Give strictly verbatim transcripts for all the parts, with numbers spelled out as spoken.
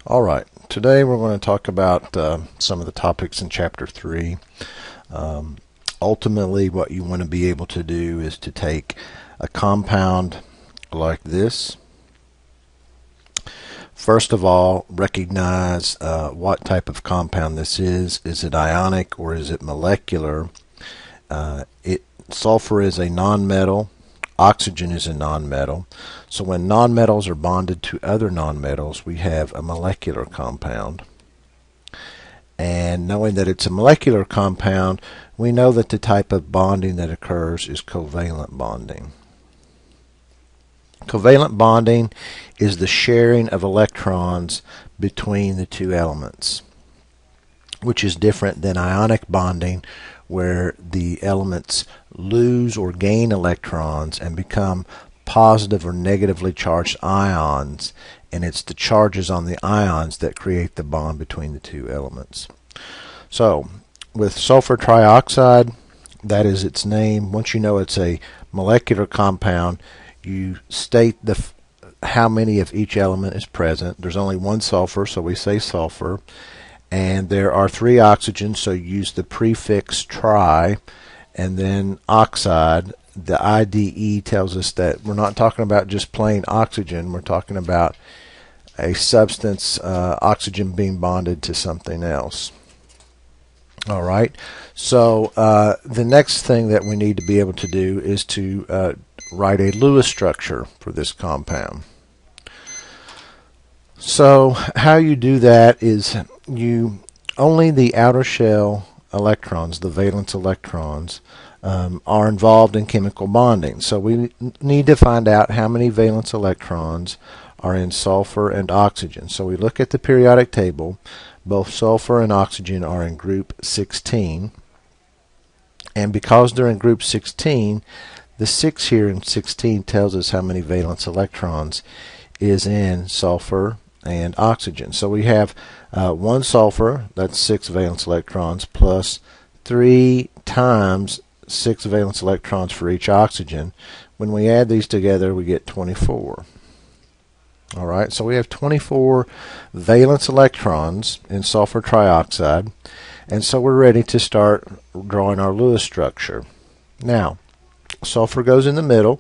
All right, today we're going to talk about uh, some of the topics in Chapter three. Um, ultimately, what you want to be able to do is to take a compound like this. First of all, recognize uh, what type of compound this is. Is it ionic or is it molecular? Uh, it, sulfur is a nonmetal. Oxygen is a nonmetal. So when nonmetals are bonded to other nonmetals, we have a molecular compound. And knowing that it's a molecular compound, we know that the type of bonding that occurs is covalent bonding. Covalent bonding is the sharing of electrons between the two elements, which is different than ionic bonding, where the elements lose or gain electrons and become positive or negatively charged ions, and it's the charges on the ions that create the bond between the two elements. So with sulfur trioxide, that is its name. Once you know it's a molecular compound, you state the how many of each element is present. There's only one sulfur, so we say sulfur. And there are three oxygens, so you use the prefix tri, and then oxide. The I D E tells us that we're not talking about just plain oxygen, we're talking about a substance, uh, oxygen being bonded to something else. All right, so uh, the next thing that we need to be able to do is to uh, write a Lewis structure for this compound. So how you do that is you only the outer shell electrons, the valence electrons, um, are involved in chemical bonding. So we need to find out how many valence electrons are in sulfur and oxygen. So we look at the periodic table. Both sulfur and oxygen are in group sixteen. And because they're in group sixteen, the six here in sixteen tells us how many valence electrons is in sulfur and oxygen. So we have uh, one sulfur, that's six valence electrons, plus three times six valence electrons for each oxygen. When we add these together, we get twenty-four. All right, so we have twenty-four valence electrons in sulfur trioxide, and so we're ready to start drawing our Lewis structure. Now, sulfur goes in the middle.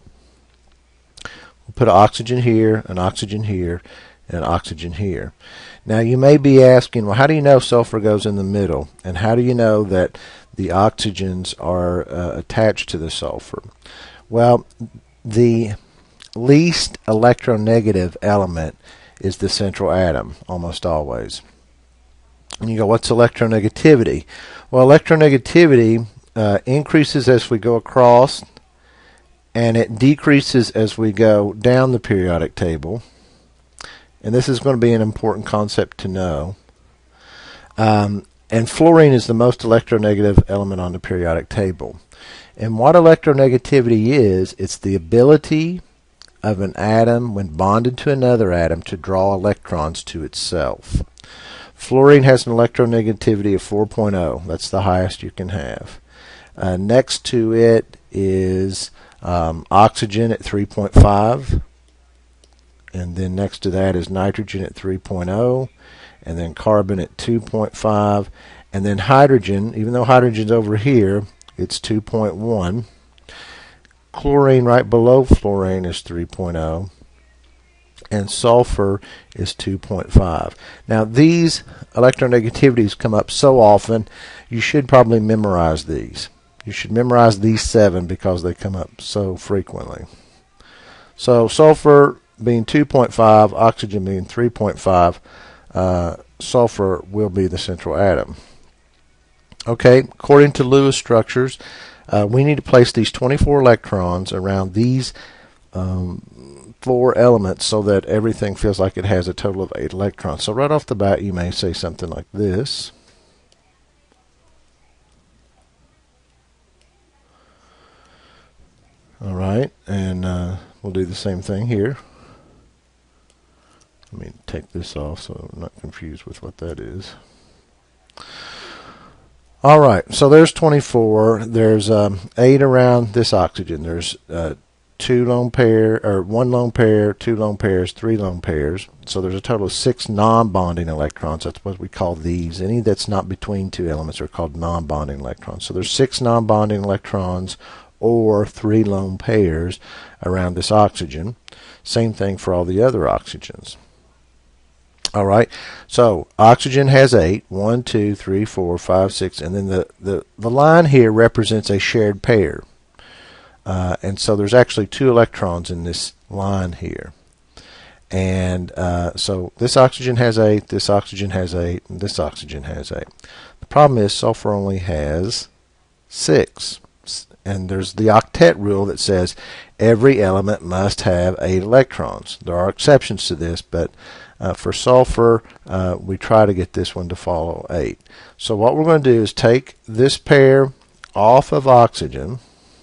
We'll put an oxygen here, an oxygen here, and oxygen here. Now you may be asking, well, how do you know sulfur goes in the middle, and how do you know that the oxygens are uh, attached to the sulfur? Well, the least electronegative element is the central atom, almost always. And you go, what's electronegativity? Well, electronegativity uh, increases as we go across, and it decreases as we go down the periodic table. And this is going to be an important concept to know. Um, and fluorine is the most electronegative element on the periodic table. And what electronegativity is, it's the ability of an atom, when bonded to another atom, to draw electrons to itself. Fluorine has an electronegativity of four point oh. That's the highest you can have. Uh, next to it is um, oxygen at three point five. And then next to that is nitrogen at three point oh, and then carbon at two point five, and then hydrogen, even though hydrogen's over here, it's two point one. Chlorine right below fluorine is three point oh, and sulfur is two point five. Now these electronegativities come up so often, you should probably memorize these. You should memorize these seven because they come up so frequently. So sulfur being two point five, oxygen being three point five, uh, sulfur will be the central atom. Okay, according to Lewis structures, uh, we need to place these twenty-four electrons around these um, four elements so that everything feels like it has a total of eight electrons. So right off the bat, you may say something like this. All right, and uh, we'll do the same thing here. Let me take this off so I'm not confused with what that is. All right, so there's twenty-four. There's um, eight around this oxygen. There's uh, two lone pair, or one lone pair, two lone pairs, three lone pairs. So there's a total of six non-bonding electrons. That's what we call these. Any that's not between two elements are called non-bonding electrons. So there's six non-bonding electrons or three lone pairs around this oxygen. Same thing for all the other oxygens. All right, so oxygen has eight. One, two, three, four, five, six, and then the, the, the line here represents a shared pair. Uh, and so there's actually two electrons in this line here. And uh, so this oxygen has eight, this oxygen has eight, and this oxygen has eight. The problem is sulfur only has six. And there's the Octet Rule that says every element must have eight electrons. There are exceptions to this, but uh, for sulfur, uh, we try to get this one to follow eight. So what we're going to do is take this pair off of oxygen,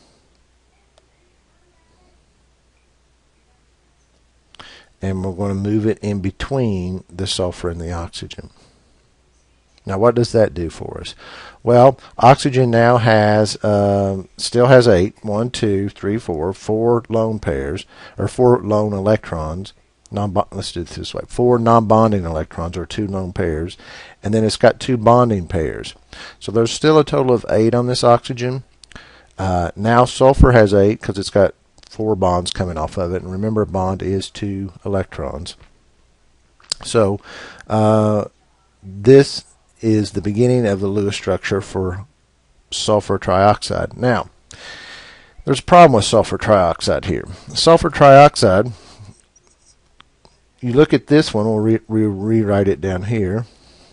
and we're going to move it in between the sulfur and the oxygen. Now, what does that do for us? Well, oxygen now has, uh, still has eight. One, two, three, four, four lone pairs, or four lone electrons. Non let's do it this way. Four non-bonding electrons, or two lone pairs. And then it's got two bonding pairs. So there's still a total of eight on this oxygen. Uh, now sulfur has eight because it's got four bonds coming off of it. And remember, a bond is two electrons. So uh, this is the beginning of the Lewis structure for sulfur trioxide. Now, there's a problem with sulfur trioxide here. Sulfur trioxide, you look at this one, we'll re re rewrite it down here.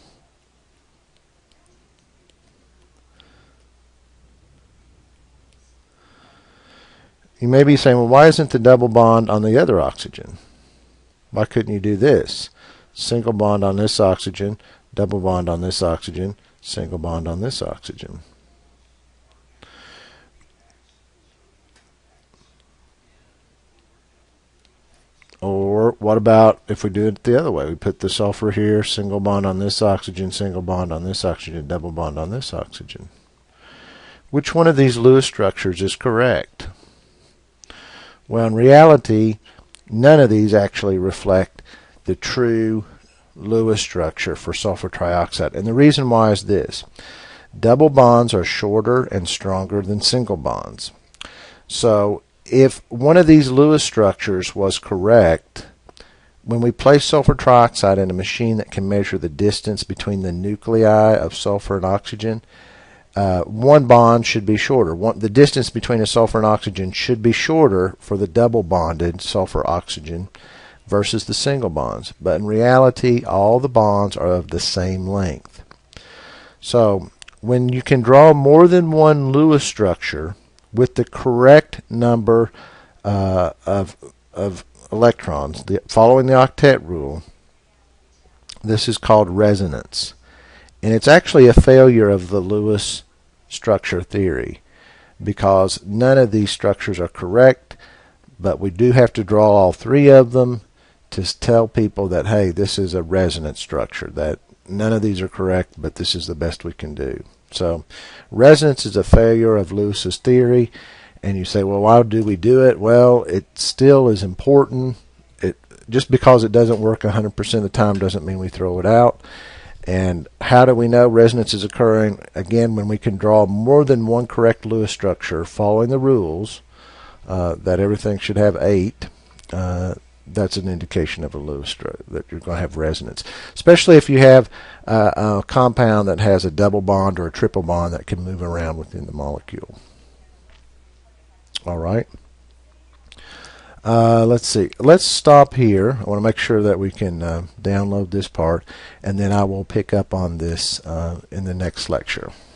You may be saying, well, why isn't the double bond on the other oxygen? Why couldn't you do this? Single bond on this oxygen, double bond on this oxygen, single bond on this oxygen. Or what about if we do it the other way? We put the sulfur here, single bond on this oxygen, single bond on this oxygen, double bond on this oxygen. Which one of these Lewis structures is correct? Well, in reality, none of these actually reflect the true Lewis structure for sulfur trioxide. And the reason why is this. Double bonds are shorter and stronger than single bonds. So if one of these Lewis structures was correct, when we place sulfur trioxide in a machine that can measure the distance between the nuclei of sulfur and oxygen, uh, one bond should be shorter. One, the distance between a sulfur and oxygen should be shorter for the double bonded sulfur oxygen versus the single bonds. But in reality, all the bonds are of the same length. So when you can draw more than one Lewis structure with the correct number uh, of, of electrons, the, following the Octet Rule, this is called resonance. And it's actually a failure of the Lewis structure theory, because none of these structures are correct, but we do have to draw all three of them to tell people that, hey, this is a resonance structure, that none of these are correct, but this is the best we can do. So resonance is a failure of Lewis's theory. And you say, well, why do we do it? Well, it still is important. It, just because it doesn't work one hundred percent of the time doesn't mean we throw it out. And how do we know resonance is occurring? Again, when we can draw more than one correct Lewis structure following the rules uh, that everything should have eight, uh, that's an indication of a Lewis structure, that you're going to have resonance. Especially if you have uh, a compound that has a double bond or a triple bond that can move around within the molecule. All right. Uh, let's see. Let's stop here. I want to make sure that we can uh, download this part, and then I will pick up on this uh, in the next lecture.